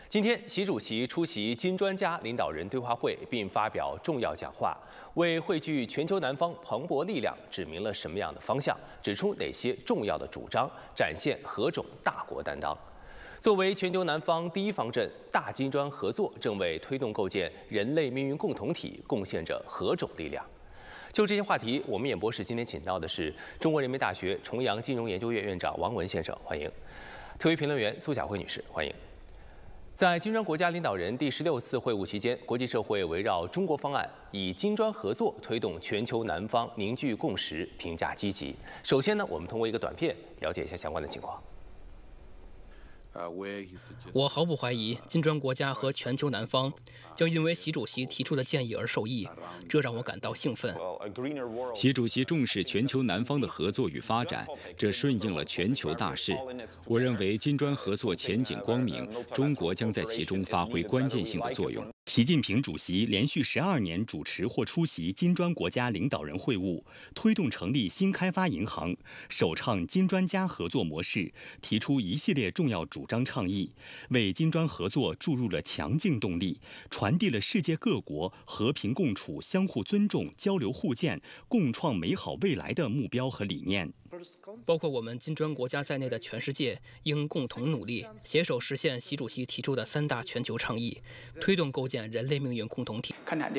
今天，习主席出席金专家领导人对话会，并发表重要讲话，为汇聚全球南方蓬勃力量指明了什么样的方向，指出哪些重要的主张，展现何种大国担当。作为全球南方第一方阵，大金砖合作正为推动构建人类命运共同体贡献着何种力量？就这些话题，我们演播室今天请到的是中国人民大学重阳金融研究院院长王文先生，欢迎；特约评论员苏晓慧女士，欢迎。在金砖国家领导人第16次会晤期间，国际社会围绕中国方案，以金砖合作推动全球南方凝聚共识，评价积极。首先呢，我们通过一个短片了解一下相关的情况。 我毫不怀疑，金砖国家和全球南方将因为习主席提出的建议而受益，这让我感到兴奋。 习主席重视全球南方的合作与发展，这顺应了全球大势。我认为金砖合作前景光明，中国将在其中发挥关键性的作用。 习近平主席连续12年主持或出席金砖国家领导人会晤，推动成立新开发银行，首倡金专家合作模式，提出一系列重要主张倡议，为金砖合作注入了强劲动力，传递了世界各国和平共处、相互尊重、交流互鉴、共创美好未来的目标和理念。 包括我们金砖国家在内的全世界应共同努力，携手实现习主席提出的3大全球倡议，推动构建人类命运共同体。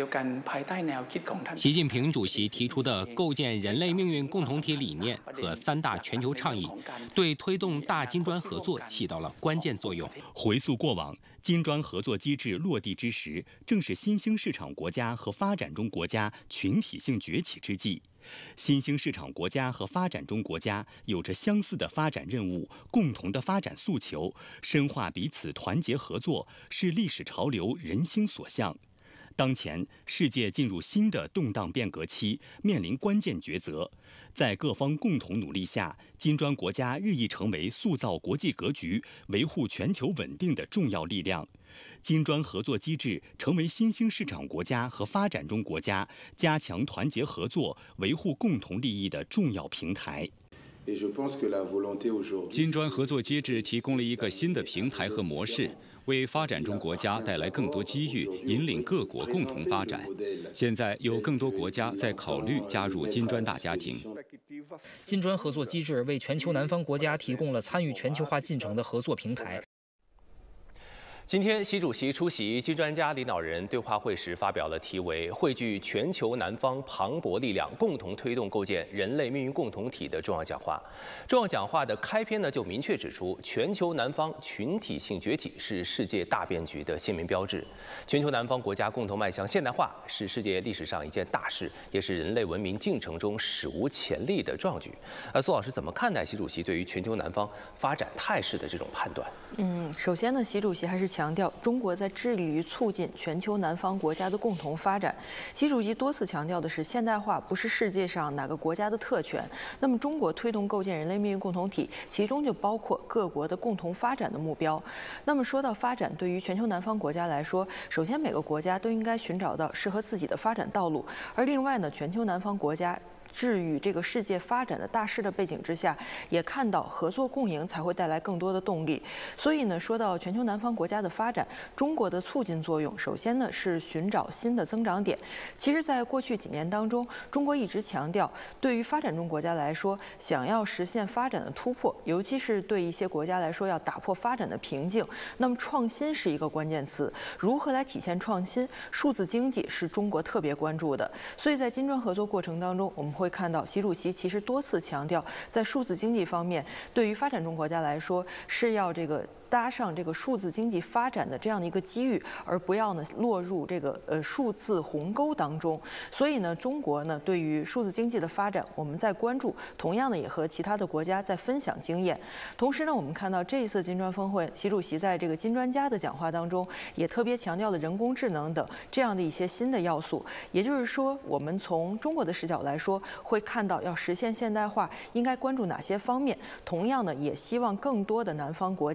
习近平主席提出的构建人类命运共同体理念和3大全球倡议，对推动大金砖合作起到了关键作用。 回溯过往，金砖合作机制落地之时，正是新兴市场国家和发展中国家群体性崛起之际。新兴市场国家和发展中国家有着相似的发展任务、共同的发展诉求，深化彼此团结合作是历史潮流、人心所向。当前，世界进入新的动荡变革期，面临关键抉择。在各方共同努力下，金砖国家日益成为塑造国际格局、维护全球稳定的重要力量。金砖合作机制成为新兴市场国家和发展中国家加强团结合作、维护共同利益的重要平台。 金砖合作机制提供了一个新的平台和模式，为发展中国家带来更多机遇，引领各国共同发展。现在有更多国家在考虑加入金砖大家庭。 金砖合作机制为全球南方国家提供了参与全球化进程的合作平台。 今天，习主席出席金专家领导人对话会时，发表了题为“汇聚全球南方磅礴力量，共同推动构建人类命运共同体”的重要讲话。重要讲话的开篇呢，就明确指出，全球南方群体性崛起是世界大变局的鲜明标志。全球南方国家共同迈向现代化，是世界历史上一件大事，也是人类文明进程中史无前例的壮举。苏老师怎么看待习主席对于全球南方发展态势的这种判断？ 首先呢，习主席还是强调中国在致力于促进全球南方国家的共同发展。习主席多次强调的是，现代化不是世界上哪个国家的特权。那么，中国推动构建人类命运共同体，其中就包括各国的共同发展的目标。那么，说到发展，对于全球南方国家来说，首先每个国家都应该寻找到适合自己的发展道路。而另外呢，全球南方国家置于这个世界发展的大势的背景之下，也看到合作共赢才会带来更多的动力。所以呢，说到全球南方国家的发展，中国的促进作用，首先呢是寻找新的增长点。其实，在过去几年当中，中国一直强调，对于发展中国家来说，想要实现发展的突破，尤其是对一些国家来说，要打破发展的瓶颈，那么创新是一个关键词。如何来体现创新？数字经济是中国特别关注的。所以在金砖合作过程当中，我们会看到习主席其实多次强调，在数字经济方面，对于发展中国家来说是要搭上这个数字经济发展的这样的一个机遇，而不要呢落入这个数字鸿沟当中。所以呢，中国呢对于数字经济的发展，我们在关注，同样呢也和其他的国家在分享经验。同时呢，我们看到这一次金砖峰会，习主席在这个金专家的讲话当中，也特别强调了人工智能等这样的一些新的要素。也就是说，我们从中国的视角来说，会看到要实现现代化应该关注哪些方面。同样呢，也希望更多的南方国家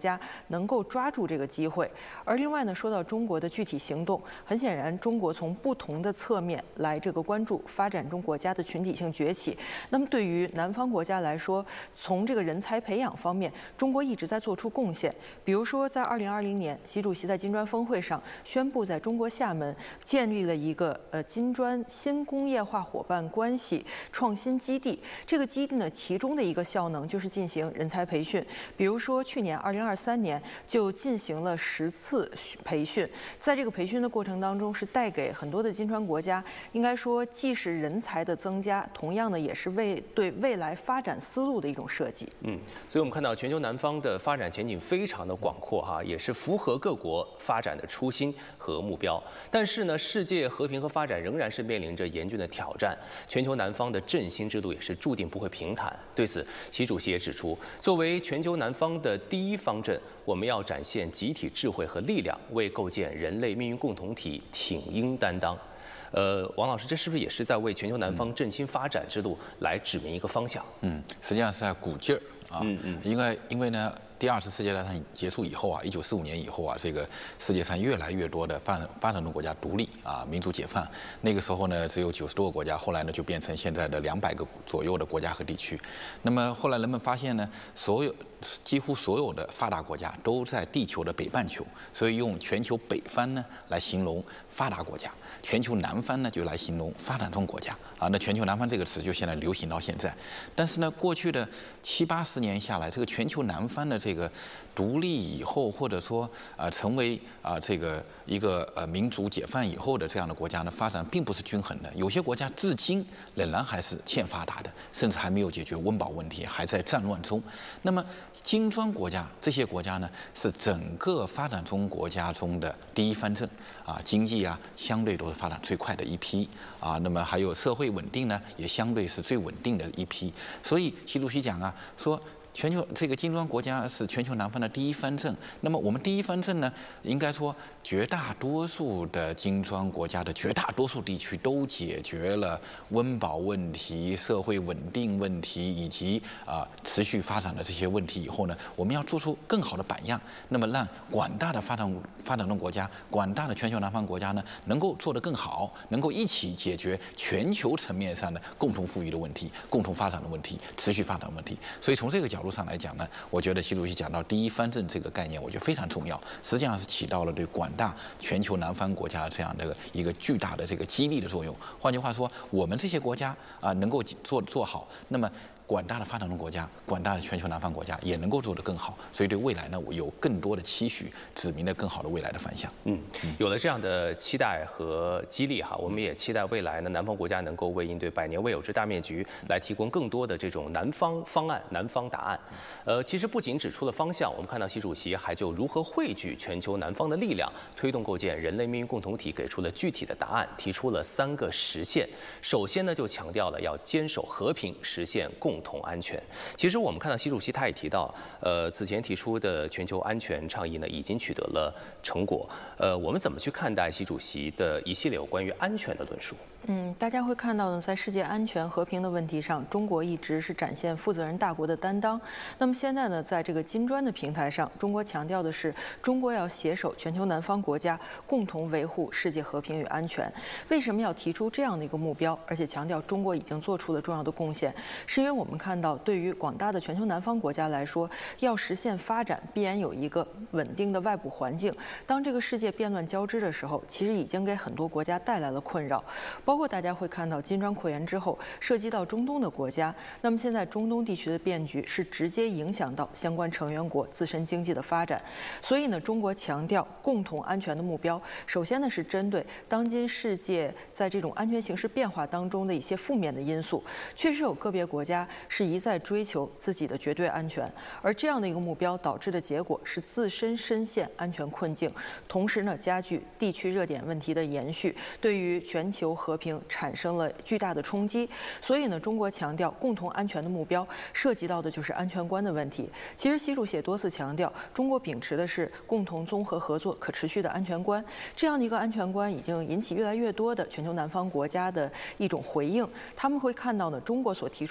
能够抓住这个机会。而另外呢，说到中国的具体行动，很显然，中国从不同的侧面来这个关注发展中国家的群体性崛起。那么对于南方国家来说，从这个人才培养方面，中国一直在做出贡献。比如说，在2020年，习主席在金砖峰会上宣布，在中国厦门建立了一个金砖新工业化伙伴关系创新基地。这个基地呢，其中的一个效能就是进行人才培训。比如说，去年2023年就进行了10次培训，在这个培训的过程当中，是带给很多的金砖国家，应该说既是人才的增加，同样呢也是对未来发展思路的一种设计。 所以我们看到全球南方的发展前景非常的广阔哈，也是符合各国发展的初心和目标。但是呢，世界和平和发展仍然是面临着严峻的挑战，全球南方的振兴之路也是注定不会平坦。对此，习主席也指出，作为全球南方的第一方阵，我们要展现集体智慧和力量，为构建人类命运共同体挺膺担当。王老师，这是不是也是在为全球南方振兴发展之路来指明一个方向？ 实际上是在鼓劲儿啊。因为呢，第2次世界大战结束以后啊，1945年以后啊，这个世界上越来越多的发展中国家独立啊，民主解放。那个时候呢，只有90多个国家，后来呢就变成现在的200个左右的国家和地区。那么后来人们发现呢，几乎所有的发达国家都在地球的北半球，所以用全球北方呢来形容发达国家，全球南方呢就来形容发展中国家啊。那全球南方这个词就现在流行到现在。但是呢，过去的70、80年下来，这个全球南方的这个独立以后，或者说成为这个一个民主解放以后的这样的国家呢，发展并不是均衡的。有些国家至今仍然还是欠发达的，甚至还没有解决温饱问题，还在战乱中。那么金砖国家这些国家呢，是整个发展中国家中的第一方阵啊，经济啊相对都是发展最快的一批啊，那么还有社会稳定呢，也相对是最稳定的一批。所以习主席讲啊，说全球这个金砖国家是全球南方的第一方阵。那么我们第一方阵呢，应该说绝大多数的金砖国家的绝大多数地区都解决了温饱问题、社会稳定问题以及持续发展的这些问题以后呢，我们要做出更好的榜样，那么让广大的发展中国家、广大的全球南方国家呢，能够做得更好，能够一起解决全球层面上的共同富裕的问题、共同发展的问题、持续发展的问题。所以从这个角度上来讲呢，我觉得习主席讲到第一方阵这个概念，我觉得非常重要，实际上是起到了对广大全球南方国家这样的一个巨大的这个激励的作用。换句话说，我们这些国家能够做好，那么广大的发展中国家、广大的全球南方国家也能够做得更好，所以对未来呢，我有更多的期许，指明了更好的未来的方向。 有了这样的期待和激励哈，我们也期待未来呢，南方国家能够为应对百年未有之大灭局来提供更多的这种南方方案、南方答案。其实不仅指出了方向，我们看到习主席还就如何汇聚全球南方的力量，推动构建人类命运共同体，给出了具体的答案，提出了3个实现。首先呢，就强调了要坚守和平，实现共同安全。其实我们看到习主席他也提到，此前提出的全球安全倡议呢，已经取得了成果。我们怎么去看待习主席的一系列有关于安全的论述？ 大家会看到呢，在世界安全和平的问题上，中国一直是展现负责任大国的担当。那么现在呢，在这个金砖的平台上，中国强调的是，中国要携手全球南方国家，共同维护世界和平与安全。为什么要提出这样的一个目标，而且强调中国已经做出了重要的贡献？是因为我们看到，对于广大的全球南方国家来说，要实现发展，必然有一个稳定的外部环境。当这个世界变乱交织的时候，其实已经给很多国家带来了困扰。包括大家会看到金砖扩员之后，涉及到中东的国家，那么现在中东地区的变局是直接影响到相关成员国自身经济的发展。所以呢，中国强调共同安全的目标，首先呢是针对当今世界在这种安全形势变化当中的一些负面的因素，确实有个别国家是一再追求自己的绝对安全，而这样的一个目标导致的结果是自身深陷安全困境，同时呢加剧地区热点问题的延续，对于全球和平产生了巨大的冲击。所以呢，中国强调共同安全的目标，涉及到的就是安全观的问题。其实习主席也多次强调，中国秉持的是共同综合合作可持续的安全观。这样的一个安全观已经引起越来越多的全球南方国家的一种回应。他们会看到呢，中国所提出的安全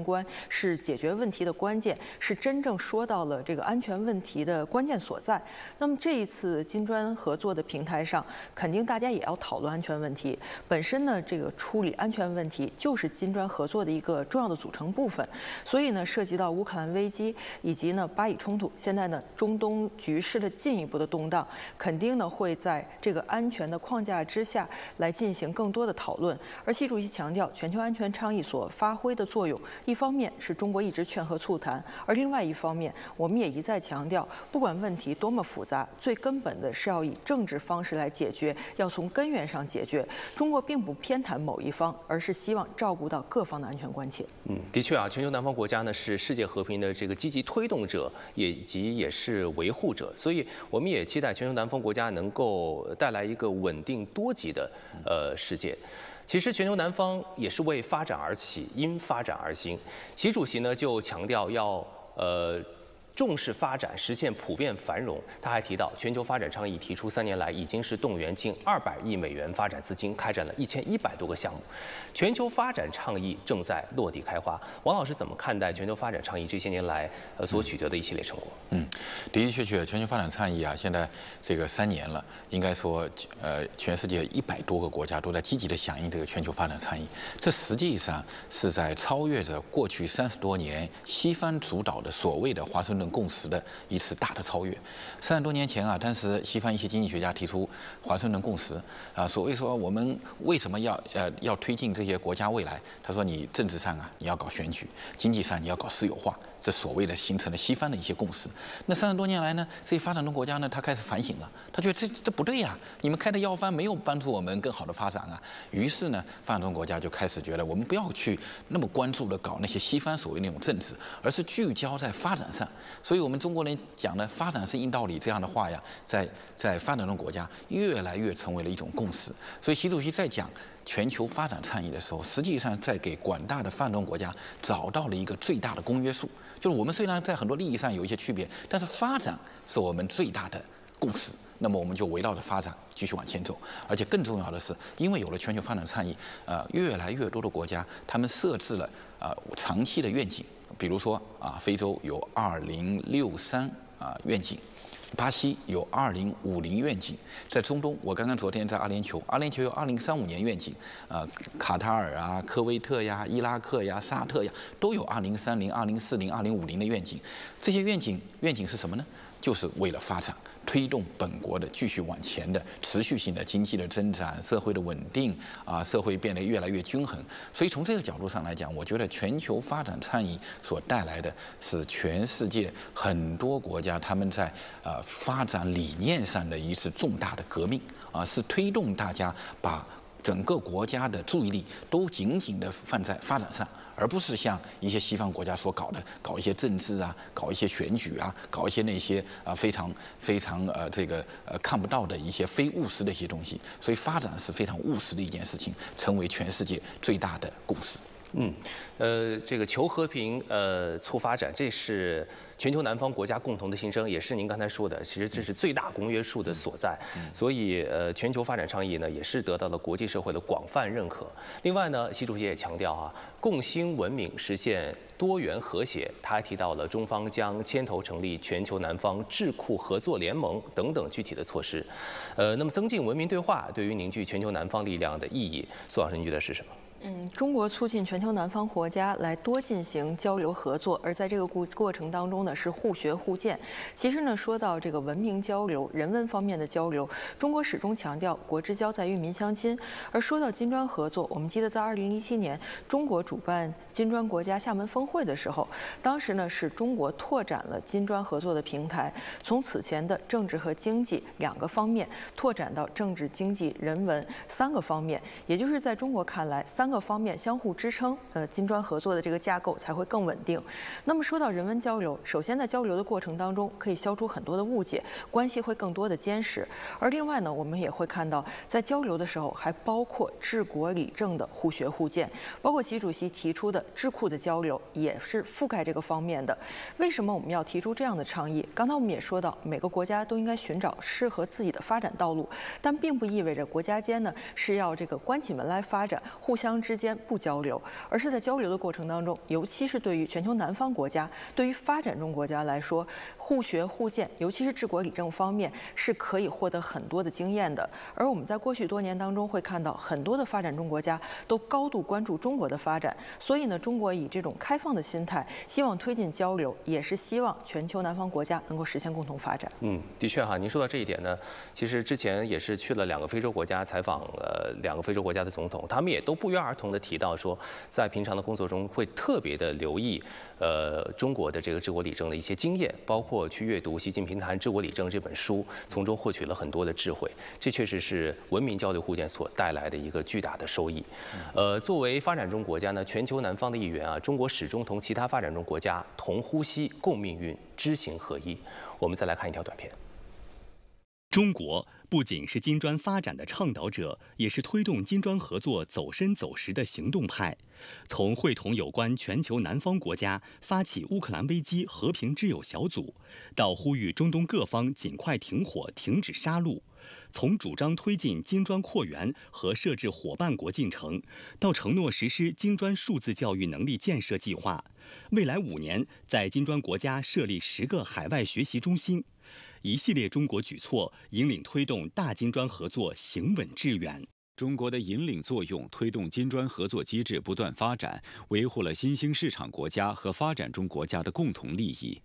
观是解决问题的关键，是真正说到了这个安全问题的关键所在。那么这一次金砖合作的平台上，肯定大家也要讨论安全问题。本身呢，这个处理安全问题就是金砖合作的一个重要的组成部分。所以呢，涉及到乌克兰危机以及呢巴以冲突，现在呢中东局势的进一步的动荡，肯定呢会在这个安全的框架之下来进行更多的讨论。而习主席强调，全球安全倡议所发挥的作用，一方面是中国一直劝和促谈，而另外一方面，我们也一再强调，不管问题多么复杂，最根本的是要以政治方式来解决，要从根源上解决。中国并不偏袒某一方，而是希望照顾到各方的安全关切。 的确啊，全球南方国家呢是世界和平的这个积极推动者，以及也是维护者，所以我们也期待全球南方国家能够带来一个稳定多极的世界。其实全球南方也是为发展而起，因发展而兴。习主席呢就强调要重视发展，实现普遍繁荣。他还提到，全球发展倡议提出3年来已经是动员近200亿美元发展资金，开展了1100多个项目。全球发展倡议正在落地开花。王老师怎么看待全球发展倡议这些年来所取得的一系列成果？ 的确，全球发展倡议啊，现在这个3年了，应该说，全世界100多个国家都在积极的响应这个全球发展倡议。这实际上是在超越着过去30多年西方主导的所谓的华盛顿共识的一次大的超越。30多年前啊，当时西方一些经济学家提出华盛顿共识啊，所谓说我们为什么要推进这些国家未来？他说你政治上啊你要搞选举，经济上你要搞私有化。这所谓的形成了西方的一些共识。那30多年来呢，这些发展中国家呢，他开始反省了，他觉得这不对呀，你们开的药方没有帮助我们更好的发展啊。于是呢，发展中国家就开始觉得，我们不要去那么关注的搞那些西方所谓那种政治，而是聚焦在发展上。所以我们中国人讲的发展是硬道理这样的话呀，在发展中国家越来越成为了一种共识。所以习主席在讲全球发展倡议的时候，实际上在给广大的发展中国家找到了一个最大的公约数。就是我们虽然在很多利益上有一些区别，但是发展是我们最大的共识。那么我们就围绕着发展继续往前走。而且更重要的是，因为有了全球发展倡议，越来越多的国家他们设置了长期的愿景，比如说非洲有2063愿景。巴西有2050愿景，在中东，我刚刚昨天在阿联酋有2035年愿景，卡塔尔啊、科威特呀、伊拉克呀、沙特呀，都有2030、2040、2050的愿景。这些愿景是什么呢？就是为了发展，推动本国的继续往前的持续性的经济的增长、社会的稳定社会变得越来越均衡。所以从这个角度上来讲，我觉得全球发展倡议所带来的是全世界很多国家他们在发展理念上的一次重大的革命是推动大家把整个国家的注意力都紧紧地放在发展上，而不是像一些西方国家所搞的，搞一些政治搞一些选举搞一些那些非常看不到的一些非务实的一些东西。所以发展是非常务实的一件事情，成为全世界最大的共识。 这个求和平，促发展，这是全球南方国家共同的心声，也是您刚才说的，其实这是最大公约数的所在。所以，全球发展倡议呢，也是得到了国际社会的广泛认可。另外呢，习主席也强调共兴文明，实现多元和谐。他还提到了中方将牵头成立全球南方智库合作联盟等等具体的措施。那么增进文明对话对于凝聚全球南方力量的意义，苏老师您觉得是什么？ 中国促进全球南方国家来多进行交流合作，而在这个过程当中呢，是互学互鉴。其实呢，说到这个文明交流、人文方面的交流，中国始终强调国之交在于民相亲。而说到金砖合作，我们记得在2017年，中国主办金砖国家厦门峰会的时候，当时呢是中国拓展了金砖合作的平台，从此前的政治和经济2个方面拓展到政治、经济、人文3个方面，也就是在中国看来3个方面相互支撑，金砖合作的这个架构才会更稳定。那么说到人文交流，首先在交流的过程当中，可以消除很多的误解，关系会更多的坚实。而另外呢，我们也会看到，在交流的时候，还包括治国理政的互学互鉴，包括习主席提出的智库的交流，也是覆盖这个方面的。为什么我们要提出这样的倡议？刚才我们也说到，每个国家都应该寻找适合自己的发展道路，但并不意味着国家间呢是要这个关起门来发展，互相之间不交流，而是在交流的过程当中，尤其是对于全球南方国家，对于发展中国家来说，互学互鉴，尤其是治国理政方面是可以获得很多的经验的。而我们在过去多年当中会看到，很多的发展中国家都高度关注中国的发展，所以呢，中国以这种开放的心态，希望推进交流，也是希望全球南方国家能够实现共同发展。 的确哈，您说到这一点呢，其实之前也是去了2个非洲国家采访2个非洲国家的总统，他们也都不约而同地提到说，在平常的工作中会特别的留意中国的这个治国理政的一些经验，包括去阅读《习近平谈治国理政》这本书，从中获取了很多的智慧。这确实是文明交流互鉴所带来的一个巨大的收益。作为发展中国家呢，全球南方的一员啊，中国始终同其他发展中国家同呼吸、共命运、知行合一。我们再来看一条短片。 中国不仅是金砖发展的倡导者，也是推动金砖合作走深走实的行动派。从会同有关全球南方国家发起乌克兰危机和平之友小组，到呼吁中东各方尽快停火、停止杀戮；从主张推进金砖扩员和设置伙伴国进程，到承诺实施金砖数字教育能力建设计划，未来5年在金砖国家设立10个海外学习中心。一系列中国举措引领推动大金砖合作行稳致远。 中国的引领作用推动金砖合作机制不断发展，维护了新兴市场国家和发展中国家的共同利益。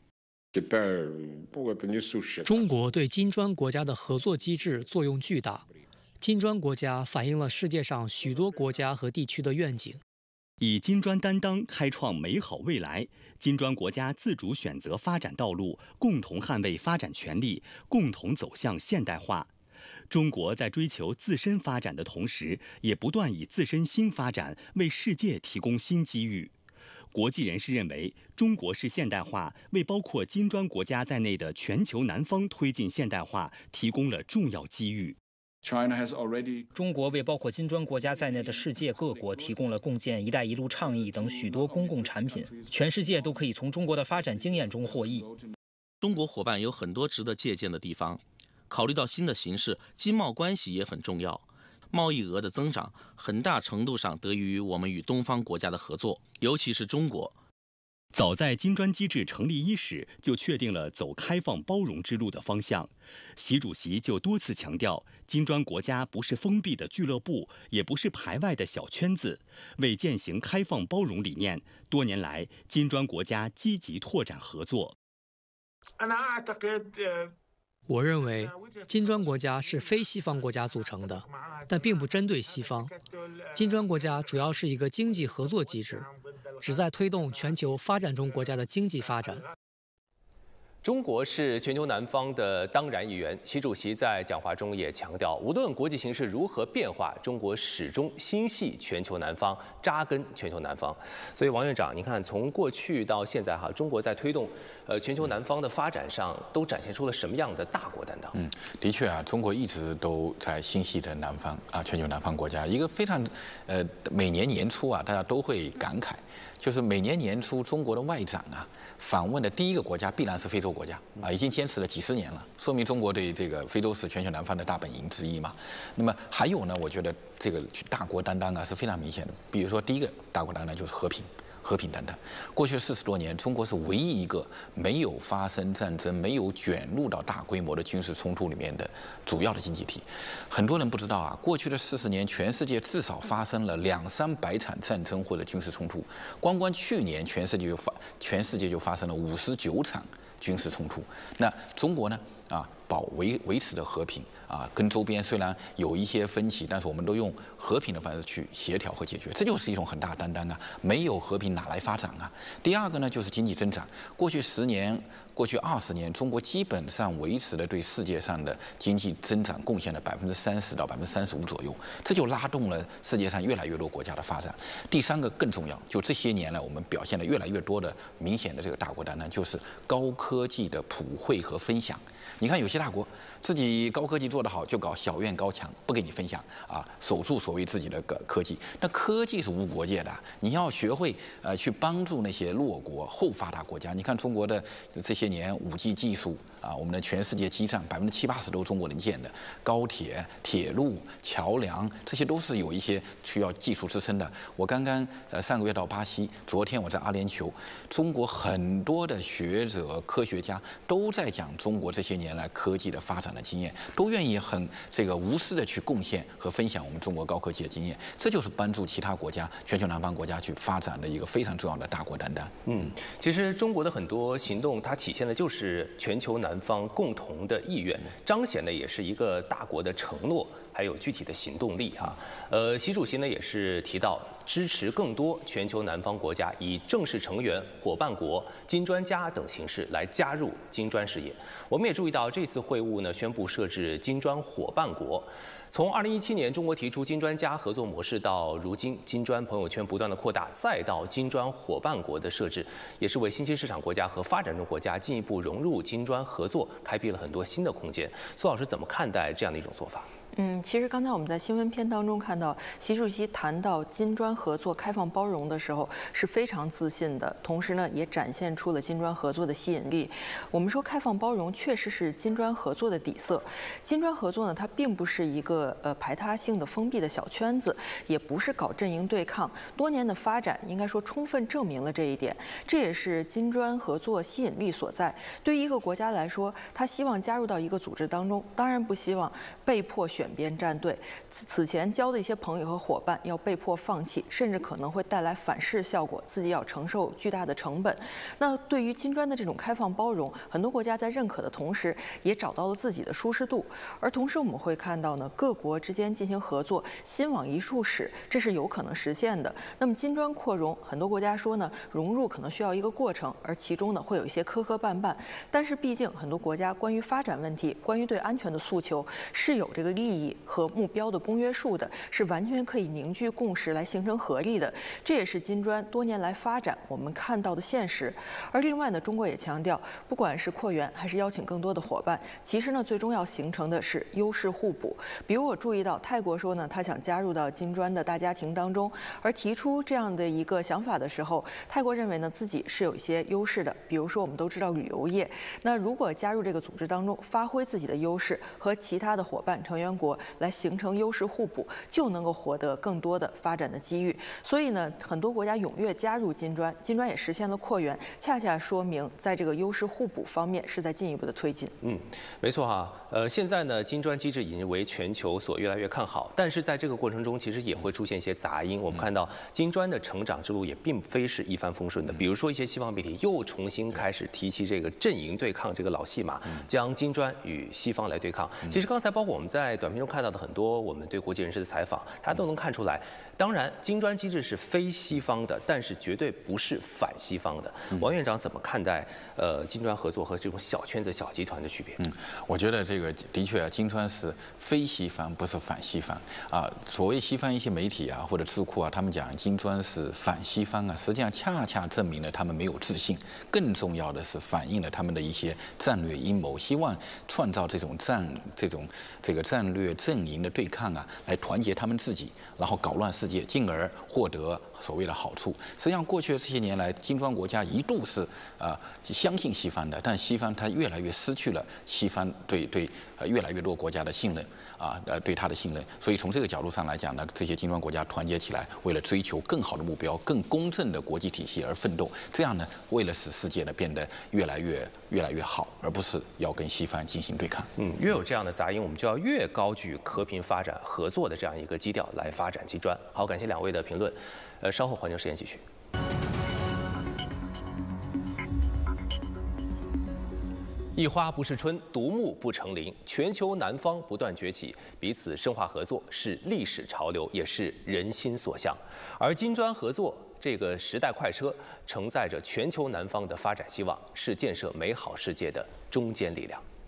中国对金砖国家的合作机制作用巨大，金砖国家反映了世界上许多国家和地区的愿景。 以金砖担当，开创美好未来。金砖国家自主选择发展道路，共同捍卫发展权利，共同走向现代化。中国在追求自身发展的同时，也不断以自身新发展为世界提供新机遇。国际人士认为，中国式现代化为包括金砖国家在内的全球南方推进现代化提供了重要机遇。 中国为包括金砖国家在内的世界各国提供了共建“一带一路”倡议等许多公共产品，全世界都可以从中国的发展经验中获益。 中国伙伴有很多值得借鉴的地方，考虑到新的形势，经贸关系也很重要。贸易额的增长很大程度上得益于我们与东方国家的合作，尤其是中国。 早在金砖机制成立伊始，就确定了走开放包容之路的方向。习主席就多次强调，金砖国家不是封闭的俱乐部，也不是排外的小圈子。为践行开放包容理念，多年来金砖国家积极拓展合作。 我认为，金砖国家是非西方国家组成的，但并不针对西方。金砖国家主要是一个经济合作机制，旨在推动全球发展中国家的经济发展。 中国是全球南方的当然一员。习主席在讲话中也强调，无论国际形势如何变化，中国始终心系全球南方，扎根全球南方。所以，王院长，您看，从过去到现在，中国在推动全球南方的发展上，都展现出了什么样的大国担当？ 的确啊，中国一直都在心系的南方啊，全球南方国家。一个非常每年年初啊，大家都会感慨，就是每年年初中国的外长啊，访问的第一个国家必然是非洲国家啊，已经坚持了几十年了，说明中国对这个非洲是全球南方的大本营之一嘛。那么还有呢，我觉得这个大国担当啊是非常明显的。比如说第一个大国担当就是和平担当。过去40多年，中国是唯一一个没有发生战争、没有卷入到大规模的军事冲突里面的主要的经济体。很多人不知道啊，过去的40年，全世界至少发生了200-300场战争或者军事冲突。光去年，全世界就发生了59场军事冲突。那中国呢？维持的和平啊，跟周边虽然有一些分歧，但是我们都用和平的方式去协调和解决，这就是一种很大的担当啊！没有和平哪来发展啊？第二个呢，就是经济增长。过去10年、过去20年，中国基本上维持了对世界上的经济增长贡献了30%到35%左右，这就拉动了世界上越来越多国家的发展。第三个更重要，就这些年来我们表现了越来越多的明显的这个大国担当，就是高科技的普惠和分享。你看有些大国自己高科技做得好，就搞小院高墙，不给你分享啊，守住所谓自己的科技。那科技是无国界的，你要学会去帮助那些弱国后发达国家。你看中国的这些年5G 技术啊，我们的全世界基站70%、80%都是中国人建的，高铁、铁路、桥梁这些都是有一些需要技术支撑的。我刚刚上个月到巴西，昨天我在阿联酋，中国很多的学者、科学家都在讲中国这些年来科技的发展的经验，都愿意很无私的去贡献和分享我们中国高科技的经验，这就是帮助其他国家、全球南方国家去发展的一个非常重要的大国担当。 其实中国的很多行动，它体现的就是全球南方共同的意愿，彰显的也是一个大国的承诺，还有具体的行动力啊。习主席呢也是提到支持更多全球南方国家以正式成员、伙伴国、金砖加等形式来加入金砖事业。我们也注意到这次会晤呢宣布设置金砖伙伴国。从2017年中国提出金砖加合作模式到如今金砖朋友圈不断的扩大，再到金砖伙伴国的设置，也是为新兴市场国家和发展中国家进一步融入金砖合作开辟了很多新的空间。苏老师怎么看待这样的一种做法？ 其实刚才我们在新闻片当中看到，习主席谈到金砖合作开放包容的时候是非常自信的，同时呢也展现出了金砖合作的吸引力。我们说开放包容确实是金砖合作的底色。金砖合作呢，它并不是一个排他性的封闭的小圈子，也不是搞阵营对抗。多年的发展应该说充分证明了这一点，这也是金砖合作吸引力所在。对于一个国家来说，他希望加入到一个组织当中，当然不希望被迫选边站队，此前交的一些朋友和伙伴要被迫放弃，甚至可能会带来反噬效果，自己要承受巨大的成本。那对于金砖的这种开放包容，很多国家在认可的同时，也找到了自己的舒适度。而同时我们会看到呢，各国之间进行合作，心往一处使，这是有可能实现的。那么金砖扩容，很多国家说呢，融入可能需要一个过程，而其中呢会有一些磕磕绊绊。但是毕竟很多国家关于发展问题、关于对安全的诉求是有这个利益和目标的公约数的，是完全可以凝聚共识来形成合力的。这也是金砖多年来发展我们看到的现实。而另外呢，中国也强调，不管是扩员还是邀请更多的伙伴，其实呢最终要形成的是优势互补。比如我注意到泰国说呢，他想加入到金砖的大家庭当中，而提出这样的一个想法的时候，泰国认为呢自己是有一些优势的。比如说我们都知道旅游业，那如果加入这个组织当中，发挥自己的优势，和其他的伙伴成员国来形成优势互补，就能够获得更多的发展的机遇。所以呢，很多国家踊跃加入金砖，金砖也实现了扩员，恰恰说明在这个优势互补方面是在进一步的推进。 没错哈。现在呢，金砖机制已经为全球所越来越看好，但是在这个过程中，其实也会出现一些杂音。我们看到金砖的成长之路也并非是一帆风顺的。比如说一些西方媒体又重新开始提起这个阵营对抗这个老戏码，将金砖与西方来对抗。其实刚才包括我们在短片中看到的很多我们对国际人士的采访，大家都能看出来，当然金砖机制是非西方的，但是绝对不是反西方的。王院长怎么看待金砖合作和这种小圈子、小集团的区别？ 我觉得这个的确啊，金砖是非西方，不是反西方啊。所谓西方一些媒体啊或者智库啊，他们讲金砖是反西方啊，实际上恰恰证明了他们没有自信。更重要的是反映了他们的一些战略阴谋，希望创造这个战略阵营的对抗啊，来团结他们自己，然后搞乱世界，进而获得所谓的好处。实际上，过去的这些年来，金砖国家一度是相信西方的，但西方它越来越失去了西方对越来越多国家的信任对它的信任。所以从这个角度上来讲呢，这些金砖国家团结起来，为了追求更好的目标、更公正的国际体系而奋斗。这样呢，为了使世界呢变得越来越好，而不是要跟西方进行对抗。 越有这样的杂音，我们就要越高举和平发展、合作的这样一个基调来发展金砖。好，感谢两位的评论。稍后环球时间继续。一花不是春，独木不成林。全球南方不断崛起，彼此深化合作是历史潮流，也是人心所向。而金砖合作这个时代快车，承载着全球南方的发展希望，是建设美好世界的中坚力量。